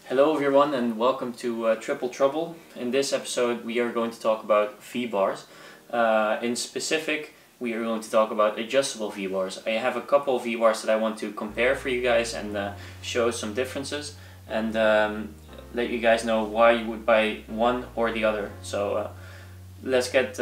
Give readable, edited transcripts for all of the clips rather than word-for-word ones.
Hello everyone and welcome to Triple Trouble. In this episode we are going to talk about V-bars. In specific we are going to talk about adjustable V-bars. I have a couple of V-bars that I want to compare for you guys and show some differences and let you guys know why you would buy one or the other. So let's get...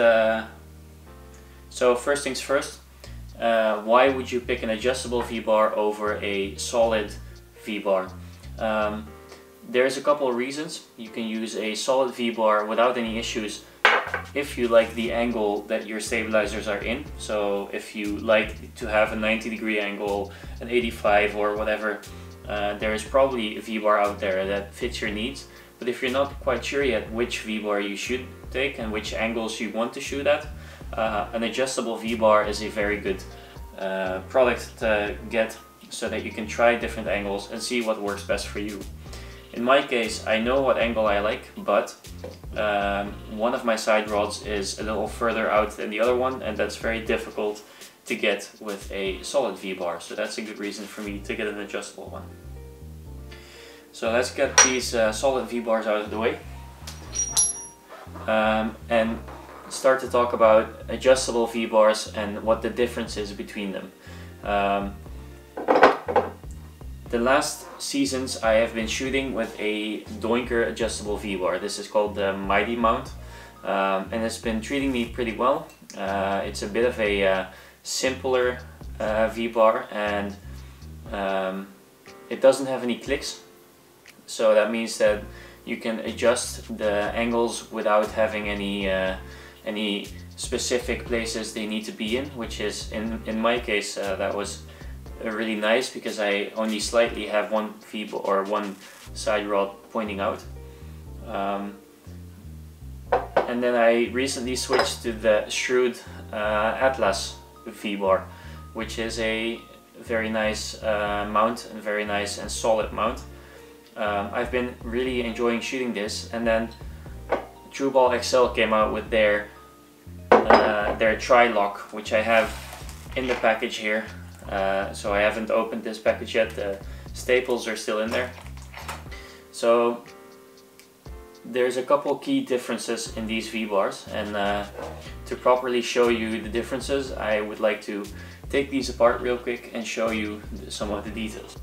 So first things first, why would you pick an adjustable V-bar over a solid V-bar? There's a couple of reasons. You can use a solid V-bar without any issues if you like the angle that your stabilizers are in. So if you like to have a 90-degree angle, an 85 or whatever, there is probably a V-bar out there that fits your needs. But if you're not quite sure yet which V-bar you should take and which angles you want to shoot at, an adjustable V-bar is a very good product to get so that you can try different angles and see what works best for you. In my case, I know what angle I like, but one of my side rods is a little further out than the other one, and that's very difficult to get with a solid V-bar. So that's a good reason for me to get an adjustable one. So let's get these solid V-bars out of the way and start to talk about adjustable V-bars and what the difference is between them. The last seasons I have been shooting with a Doinker adjustable V-bar. This is called the Mighty Mount, and it's been treating me pretty well. It's a bit of a simpler V-bar, and it doesn't have any clicks, so that means that you can adjust the angles without having any specific places they need to be in, which is in my case that was really nice because I only slightly have one V-bar or one side rod pointing out. And then I recently switched to the Shrewd Atlas V-bar, which is a very nice mount and very nice and solid mount. I've been really enjoying shooting this, and then Trueball Axcel came out with their Tri-lock, which I have in the package here. So I haven't opened this package yet. The staples are still in there. So there's a couple key differences in these V-bars, and to properly show you the differences I would like to take these apart real quick and show you some of the details.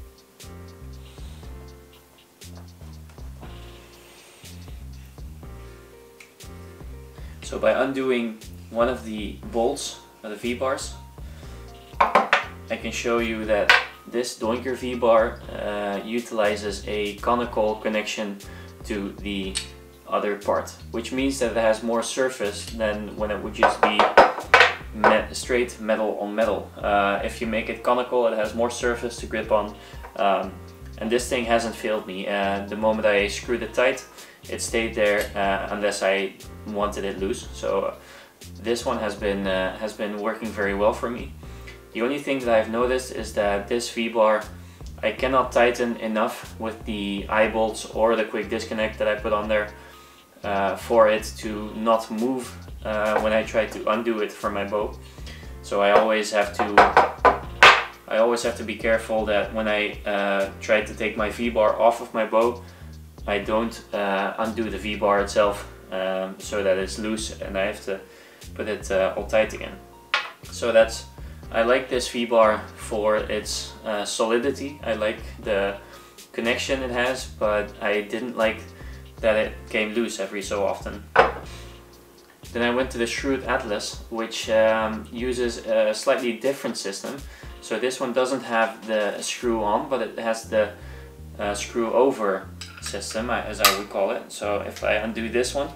So by undoing one of the bolts of the V-bars, I can show you that this Doinker V-bar utilizes a conical connection to the other part, which means that it has more surface than when it would just be straight metal on metal. If you make it conical, it has more surface to grip on, and this thing hasn't failed me. The moment I screwed it tight, it stayed there unless I wanted it loose. So this one has been working very well for me. The only thing that I've noticed is that this V-bar I cannot tighten enough with the eye bolts or the quick disconnect that I put on there for it to not move when I try to undo it from my bow. So I always have to be careful that when I try to take my V-bar off of my bow, I don't undo the V-bar itself so that it's loose and I have to put it all tight again. So I like this V-bar for its solidity. I like the connection it has, but I didn't like that it came loose every so often. Then I went to the Shrewd Atlas, which uses a slightly different system. So this one doesn't have the screw on, but it has the screw over system, as I would call it. So if I undo this one,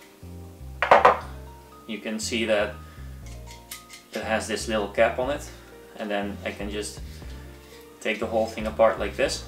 you can see that it has this little cap on it, and then I can just take the whole thing apart like this.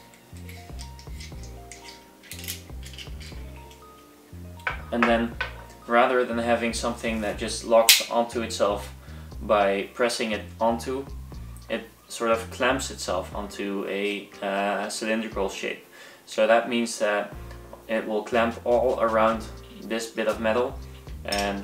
And then rather than having something that just locks onto itself by pressing it onto, it sort of clamps itself onto a cylindrical shape. So that means that it will clamp all around this bit of metal, and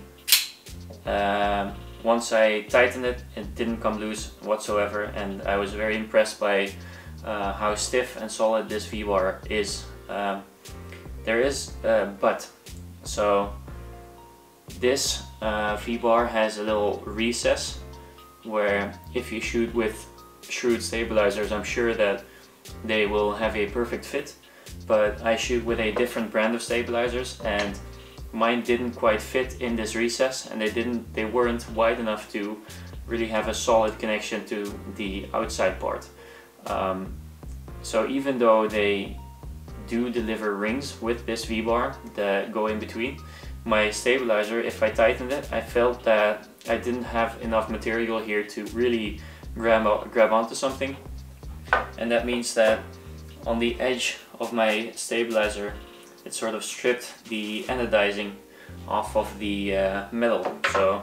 once I tightened it, it didn't come loose whatsoever, and I was very impressed by how stiff and solid this V-bar is there is a but. So this V-bar has a little recess where if you shoot with Shrewd stabilizers, I'm sure that they will have a perfect fit, but I shoot with a different brand of stabilizers and mine didn't quite fit in this recess, and they weren't wide enough to really have a solid connection to the outside part. So even though they do deliver rings with this V-bar that go in between, my stabilizer, if I tightened it, I felt that I didn't have enough material here to really grab onto something. And that means that on the edge of my stabilizer, it sort of stripped the anodizing off of the metal. So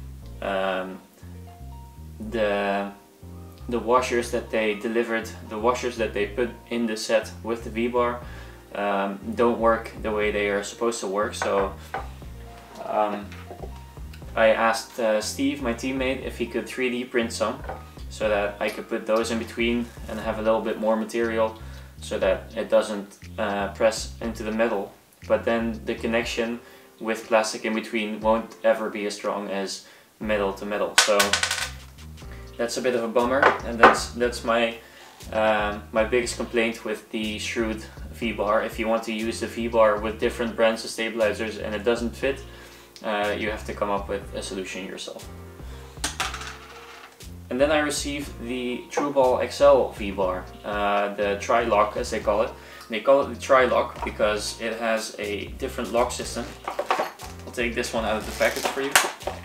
the washers that they delivered, the washers that they put in the set with the V-bar don't work the way they are supposed to work. So I asked Steve, my teammate, if he could 3D print some so that I could put those in between and have a little bit more material so that it doesn't press into the metal. But then the connection with plastic in between won't ever be as strong as metal to metal. So that's a bit of a bummer, and that's my my biggest complaint with the Shrewd V-bar. If you want to use the V-bar with different brands of stabilizers and it doesn't fit, you have to come up with a solution yourself. And then I received the TrueBall Axcel V-bar, the Tri-lock as they call it. They call it the Tri-lock because it has a different lock system. I'll take this one out of the package for you.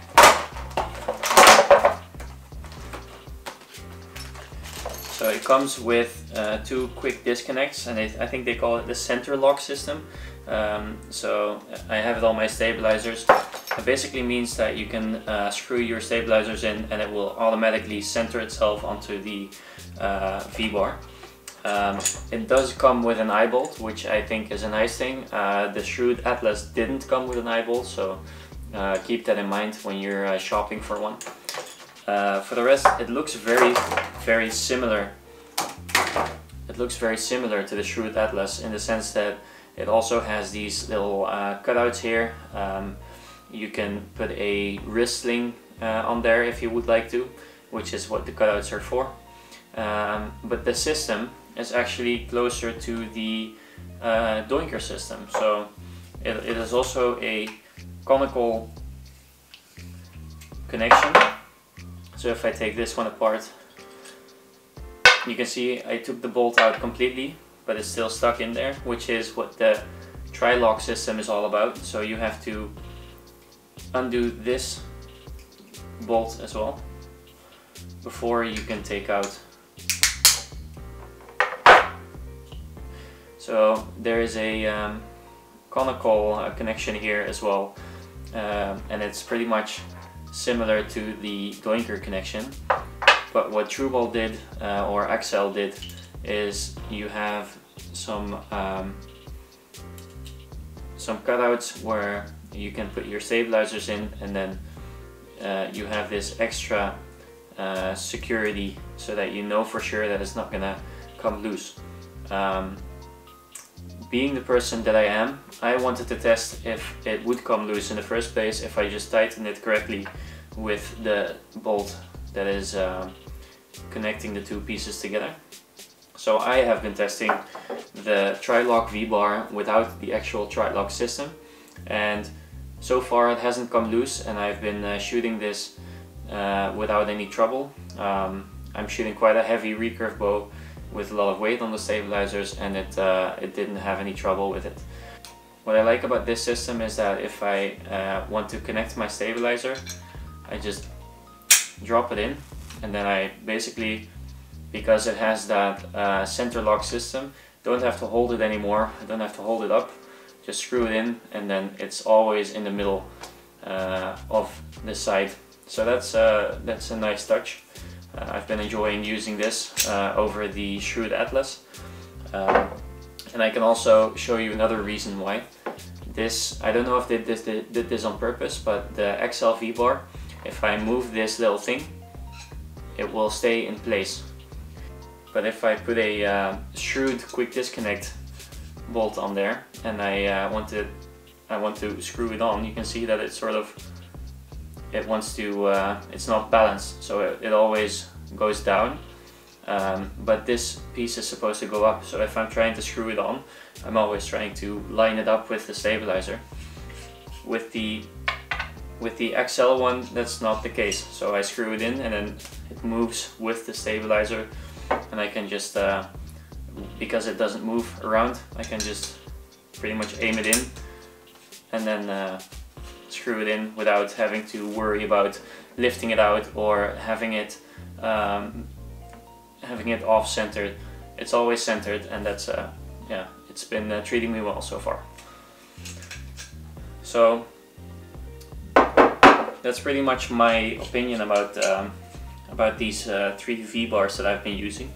So it comes with 2 quick disconnects, and I think they call it the center lock system. So I have it on my stabilizers. It basically means that you can screw your stabilizers in and it will automatically center itself onto the V-bar. It does come with an eye bolt, which I think is a nice thing. The Shrewd Atlas didn't come with an eye bolt, so keep that in mind when you're shopping for one. For the rest, it looks very similar. It looks very similar to the Shrewd Atlas in the sense that it also has these little cutouts here. You can put a wrist sling on there if you would like to, which is what the cutouts are for. But the system is actually closer to the Doinker system. So it is also a conical connection. So if I take this one apart, you can see I took the bolt out completely, but it's still stuck in there, which is what the Tri-lock system is all about. So you have to undo this bolt as well before you can take out. So there is a conical connection here as well, and it's pretty much similar to the Doinker connection. But what TrueBall did, or Axcel did, is you have some cutouts where you can put your stabilizers in, and then you have this extra security so that you know for sure that it's not gonna come loose. Being the person that I am, I wanted to test if it would come loose in the first place if I just tightened it correctly with the bolt that is connecting the 2 pieces together. So I have been testing the Tri-lock V-bar without the actual Tri-lock system, and so far it hasn't come loose, and I've been shooting this without any trouble. I'm shooting quite a heavy recurve bow with a lot of weight on the stabilizers, and it didn't have any trouble with it. What I like about this system is that if I want to connect my stabilizer, I just drop it in, and then I basically, because it has that center lock system, don't have to hold it anymore. I don't have to hold it up, just screw it in, and then it's always in the middle of the side. So that's a nice touch. I've been enjoying using this over the Shrewd Atlas. And I can also show you another reason why. This, I don't know if they did this on purpose, but the Axcel V-bar, if I move this little thing, it will stay in place. But if I put a Shrewd quick disconnect bolt on there, and I want to screw it on. You can see that it's it's not balanced, so it always goes down. But this piece is supposed to go up, so if I'm trying to screw it on, I'm always trying to line it up with the stabilizer. With the Axcel one, that's not the case, so I screw it in and then it moves with the stabilizer, and I can just, because it doesn't move around, I can just pretty much aim it in and then screw it in without having to worry about lifting it out or having it off-centered. It's always centered, and that's yeah, it's been treating me well so far. So that's pretty much my opinion about these 3 V-bars that I've been using.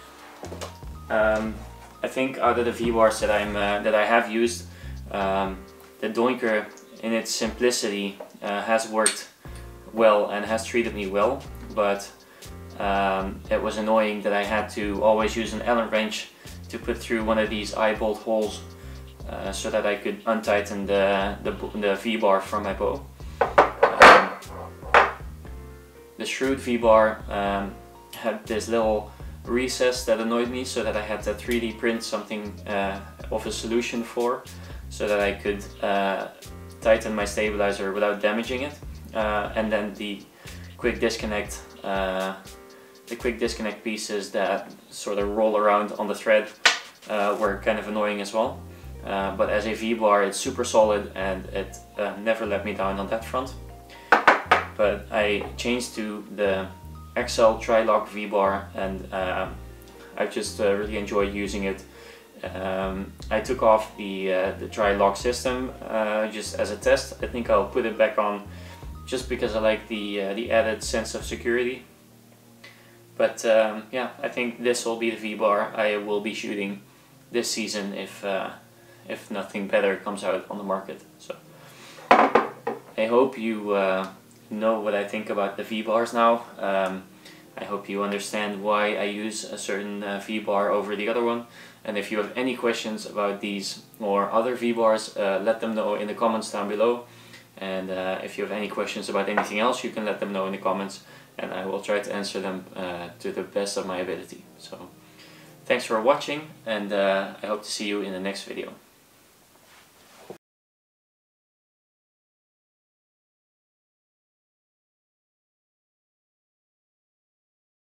I think out of the V-bars that I have used, the Doinker in its simplicity has worked well and has treated me well, but it was annoying that I had to always use an Allen wrench to put through one of these eye bolt holes so that I could untighten the V-bar from my bow. The Shrewd V-bar had this little recess that annoyed me, so that I had to 3D print something of a solution for, so that I could tighten my stabilizer without damaging it. And then the quick disconnect pieces that sort of roll around on the thread were kind of annoying as well. But as a V-bar, it's super solid, and it never let me down on that front. But I changed to the Axcel Tri-lock V-bar, and I just really enjoy using it. I took off the Tri-lock system just as a test. I think I'll put it back on just because I like the added sense of security. But yeah, I think this will be the V-bar I will be shooting this season if nothing better comes out on the market. So I hope you know what I think about the V-bars now. I hope you understand why I use a certain V-bar over the other one. And if you have any questions about these or other V-bars, let them know in the comments down below. And if you have any questions about anything else, you can let them know in the comments, and I will try to answer them to the best of my ability. So thanks for watching, and I hope to see you in the next video.